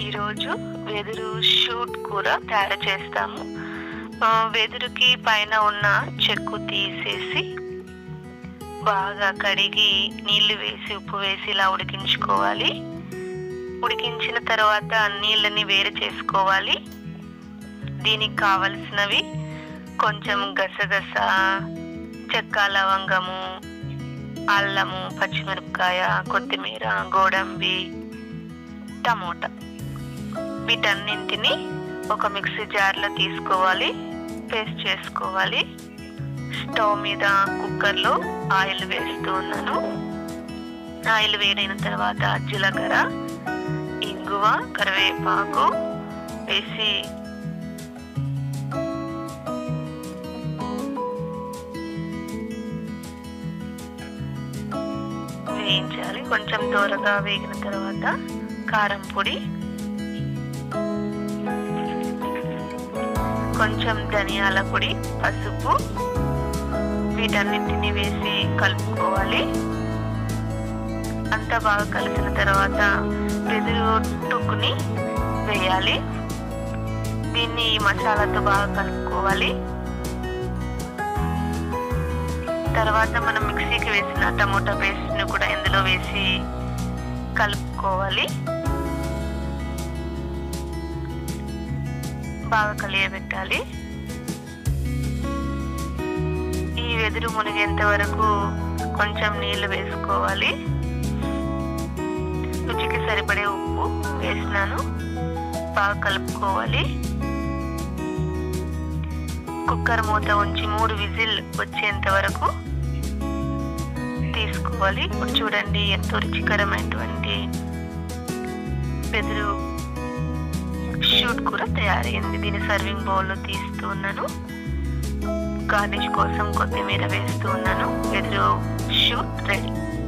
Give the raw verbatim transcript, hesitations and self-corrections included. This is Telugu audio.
ఈరోజు వెదురు షూట్ కూర తయారు చేస్తాము. వెదురుకి పైన ఉన్న చెక్కు తీసేసి బాగా కడిగి నీళ్లు వేసి ఉప్పు వేసి ఇలా ఉడికించుకోవాలి. ఉడికించిన తర్వాత నీళ్ళని వేరు చేసుకోవాలి. దీనికి కావలసినవి కొంచెం గసగస, చెక్క, లవంగము, అల్లము, పచ్చిమిరపకాయ, కొత్తిమీర, గోడంబి, టమోటా వీటన్నింటినీ ఒక మిక్సీ జార్లో తీసుకోవాలి, పేస్ట్ చేసుకోవాలి. స్టవ్ మీద కుక్కర్లో ఆయిల్ వేస్తూ ఉన్నాను. ఆయిల్ వేడైన తర్వాత జీలకర్ర, ఇంగువ, కరివేపాకు వేసి వేయించాలి. కొంచెం దూరగా వేగిన తర్వాత కారం పొడి, కొంచెం ధనియాల పొడి, పసుపు వీటన్నింటినీ వేసి కలుపుకోవాలి. అంతా బాగా కలిసిన తర్వాత వెదురు టుక్కుని వేయాలి. దీన్ని ఈ మసాలాతో బాగా కలుపుకోవాలి. తర్వాత మనం మిక్సీకి వేసిన టమోటా పేస్ట్ని కూడా ఇందులో వేసి కలుపుకోవాలి. బాగా కలియబెట్టాలి. ఈ వెదురు మునిగేంత వరకు కొంచెం నీళ్లు వేసుకోవాలి. రుచికి సరిపడే ఉప్పు వేసినాను. బాగా కలుపుకోవాలి. కుక్కర్ మూత ఉంచి మూడు విజిల్ వచ్చేంత వరకు తీసుకోవాలి. ఇప్పుడు చూడండి ఎంతో రుచికరమైనటువంటి వెదురు షూట్ కూర తయారైంది. దీన్ని సర్వింగ్ బౌల్లో తీస్తూ ఉన్నాను. గార్నిష్ కోసం కొత్తిమీర వేస్తూ ఉన్నాను. వెదురు షూట్ రెడీ.